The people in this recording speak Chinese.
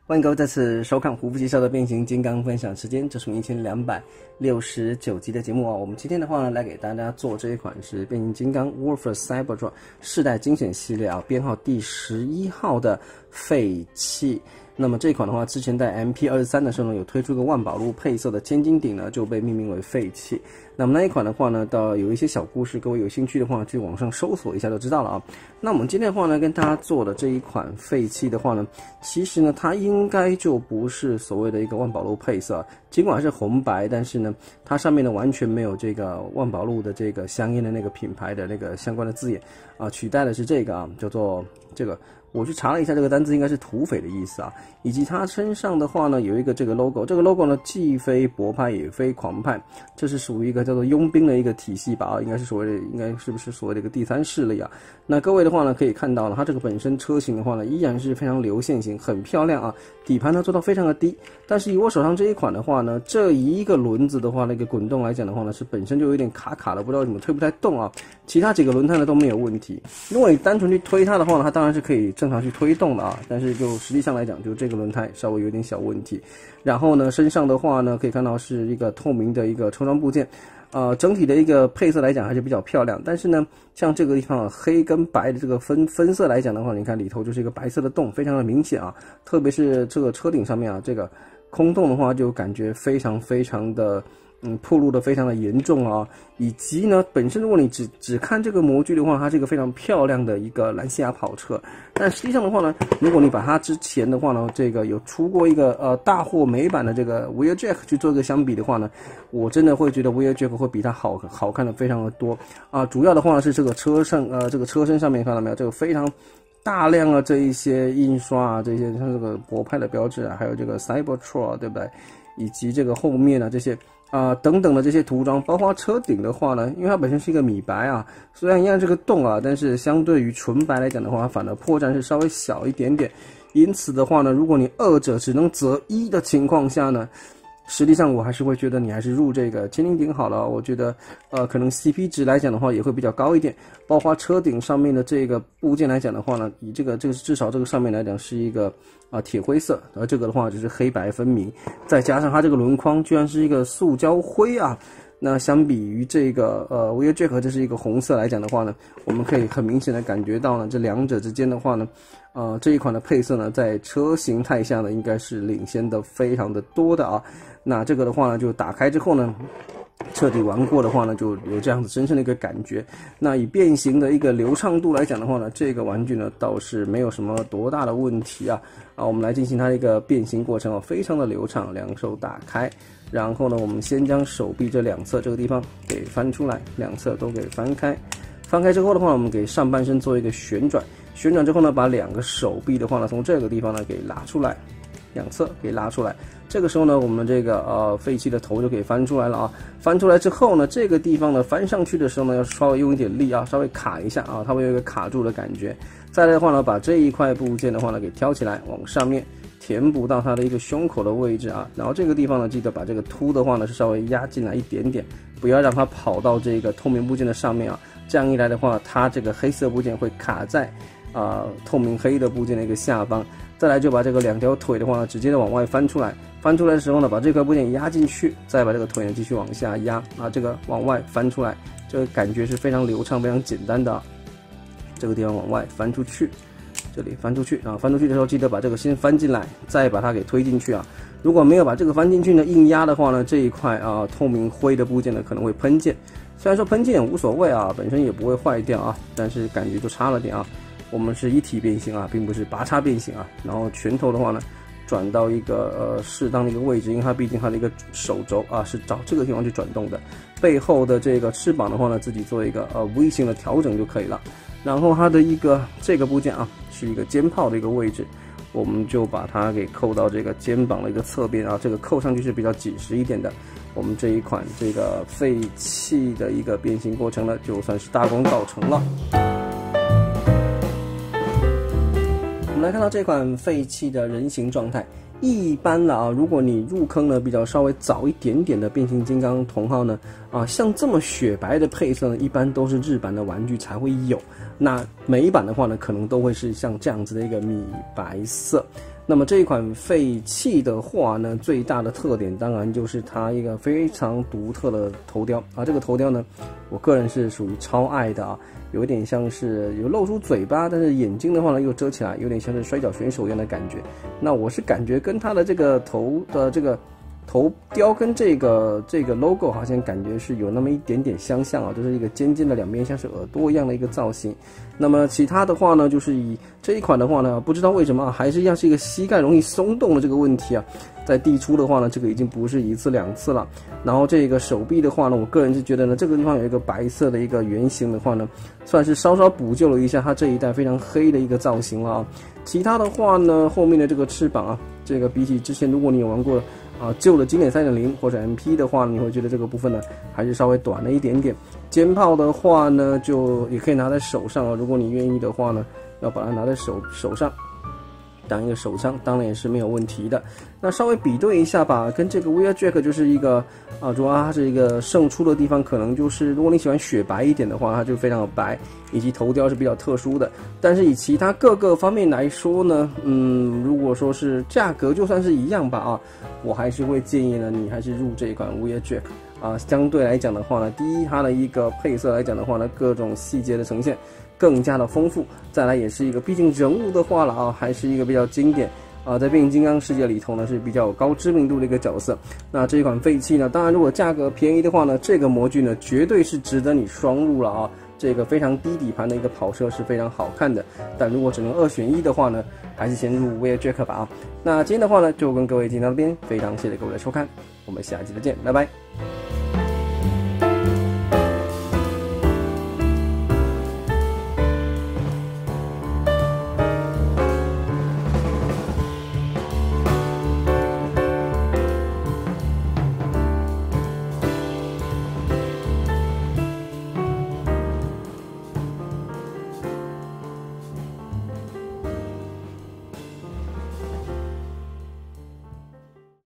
欢迎各位再次收看胡夫介绍的变形金刚分享时间，这是我们1269集的节目啊。我们今天的话呢，来给大家做这一款是变形金刚 Warfare Cybertron 世代精选系列啊，编号第11号的废弃。那么这款的话，之前在 MP23 的时候呢，有推出一个万宝路配色的千斤顶呢，就被命名为废弃。那么那一款的话呢，到有一些小故事，各位有兴趣的话，去网上搜索一下就知道了啊。那我们今天的话呢，跟大家做的这一款废弃的话呢，其实呢，它应该就不是所谓的一个万宝路配色，尽管是红白，但是呢，它上面呢完全没有这个万宝路的这个香烟的那个品牌的那个相关的字眼啊，取代的是这个啊，叫做这个。我去查了一下，这个单字应该是土匪的意思啊，以及它身上的话呢，有一个这个 logo， 这个 logo 呢既非博派也非狂派，这是属于一个叫做佣兵的一个体系吧啊，应该是所谓的，应该是不是所谓的一个第三势力啊？那各位的话呢，可以看到呢，它这个本身车型的话呢，依然是非常流线型，很漂亮啊，底盘呢做到非常的低，但是以我手上这一款的话呢，这一个轮子的话，那个滚动来讲的话呢，是本身就有点卡卡的，不知道为什么推不太动啊。其他几个轮胎呢都没有问题，如果你单纯去推它的话呢，它当然是可以正常去推动的啊，但是就实际上来讲，就这个轮胎稍微有点小问题。然后呢，身上的话呢，可以看到是一个透明的一个抽装部件，整体的一个配色来讲还是比较漂亮。但是呢，像这个地方黑跟白的这个分色来讲的话，你看里头就是一个白色的洞，非常的明显啊。特别是这个车顶上面啊，这个空洞的话，就感觉非常的。暴露的非常的严重啊，以及呢，本身如果你只看这个模具的话，它是一个非常漂亮的一个兰西亚跑车，但实际上的话呢，如果你把它之前的话呢，这个有出过一个大货美版的这个 Wheeljack 去做一个相比的话呢，我真的会觉得 Wheeljack 会比它好看的非常的多啊。主要的话呢是这个车上这个车身上面看到没有，这个非常大量的这一些印刷啊，这些像这个博派的标志啊，还有这个 Cybertron 对不对？以及这个后面啊这些。等等的这些涂装，包括车顶的话呢，因为它本身是一个米白啊，虽然一样这个洞啊，但是相对于纯白来讲的话，它反而破绽是稍微小一点点。因此的话呢，如果你二者只能择一的情况下呢，实际上我还是会觉得你还是入这个千斤顶好了。我觉得可能 CP 值来讲的话也会比较高一点。包括车顶上面的这个部件来讲的话呢，以这个至少这个上面来讲是一个铁灰色，而这个的话就是黑白分明，再加上它这个轮框居然是一个塑胶灰啊。那相比于这个Wheeljack 这是一个红色来讲的话呢，我们可以很明显的感觉到呢，这两者之间的话呢，这一款的配色呢，在车形态下呢，应该是领先的非常的多的啊。那这个的话呢，就打开之后呢，彻底玩过的话呢，就有这样子深深的一个感觉。那以变形的一个流畅度来讲的话呢，这个玩具呢倒是没有什么多大的问题啊。我们来进行它的一个变形过程啊，非常的流畅。两手打开，然后呢，我们先将手臂这两侧这个地方给翻出来，两侧都给翻开。翻开之后的话，我们给上半身做一个旋转，旋转之后呢，把两个手臂的话呢，从这个地方呢给拉出来，两侧给拉出来。这个时候呢，我们这个废弃的头就给翻出来了啊。翻出来之后呢，这个地方呢翻上去的时候呢，要稍微用一点力啊，稍微卡一下啊，它会有一个卡住的感觉。再来的话呢，把这一块部件的话呢给挑起来，往上面填补到它的一个胸口的位置啊。然后这个地方呢，记得把这个凸的话呢是稍微压进来一点点，不要让它跑到这个透明部件的上面啊。这样一来的话，它这个黑色部件会卡在透明黑的部件的一个下方。再来就把这个两条腿的话呢，直接的往外翻出来。翻出来的时候呢，把这块部件压进去，再把这个腿呢继续往下压啊，这个往外翻出来，这个感觉是非常流畅、非常简单的啊。这个地方往外翻出去，这里翻出去啊，翻出去的时候记得把这个先翻进来，再把它给推进去啊。如果没有把这个翻进去呢，硬压的话呢，这一块透明灰的部件呢可能会喷溅。虽然说喷溅也无所谓啊，本身也不会坏掉啊，但是感觉就差了点啊。我们是一体变形啊，并不是拔插变形啊。然后拳头的话呢，转到一个适当的一个位置，因为它毕竟它的一个手肘啊是找这个地方去转动的。背后的这个翅膀的话呢，自己做一个V 型的调整就可以了。然后它的一个这个部件啊，是一个肩炮的一个位置，我们就把它给扣到这个肩膀的一个侧边啊，这个扣上去是比较紧实一点的。我们这一款这个废弃的一个变形过程呢，就算是大功告成了。我们来看到这款废弃的人形状态，一般了啊，如果你入坑呢比较稍微早一点点的变形金刚同号呢，像这么雪白的配色呢，一般都是日版的玩具才会有。那美版的话呢，可能都会是像这样子的一个米白色。 那么这一款废弃的话呢，最大的特点当然就是它一个非常独特的头雕啊。这个头雕呢，我个人是属于超爱的啊，有点像是有露出嘴巴，但是眼睛的话呢又遮起来，有点像是摔跤选手一样的感觉。那我是感觉跟它的这个头的这个头雕跟这个 logo 好像感觉是有那么一点点相像啊，就是一个尖尖的两边像是耳朵一样的一个造型。那么其他的话呢，就是以这一款的话呢，不知道为什么还是一样是一个膝盖容易松动的这个问题啊，在递出的话呢，这个已经不是一次两次了。然后这个手臂的话呢，我个人是觉得呢，这个地方有一个白色的一个圆形的话呢，算是稍稍补救了一下它这一代非常黑的一个造型了啊。其他的话呢，后面的这个翅膀啊，这个比起之前如果你有玩过旧的经典 3.0 或者 MP 的话，你会觉得这个部分呢还是稍微短了一点点。肩炮的话呢，就也可以拿在手上啊，如果你愿意的话呢，要把它拿在手上当一个手枪，当然也是没有问题的。那稍微比对一下吧，跟这个 Wheeljack 就是一个主要它是一个胜出的地方，可能就是如果你喜欢雪白一点的话，它就非常的白，以及头雕是比较特殊的。但是以其他各个方面来说呢，如果说是价格就算是一样吧我还是会建议呢，你还是入这一款 Wheeljack。相对来讲的话呢，第一，它的一个配色来讲的话呢，各种细节的呈现更加的丰富。再来也是一个，毕竟人物的话了还是一个比较经典在变形金刚世界里头呢是比较有高知名度的一个角色。那这一款废弃呢，当然如果价格便宜的话呢，这个模具呢绝对是值得你双入了这个非常低底盘的一个跑车是非常好看的。但如果只能2选1的话呢，还是先入 Wheeljack 吧那今天的话呢，就跟各位进到这边，非常谢谢各位的收看，我们下期再见，拜拜。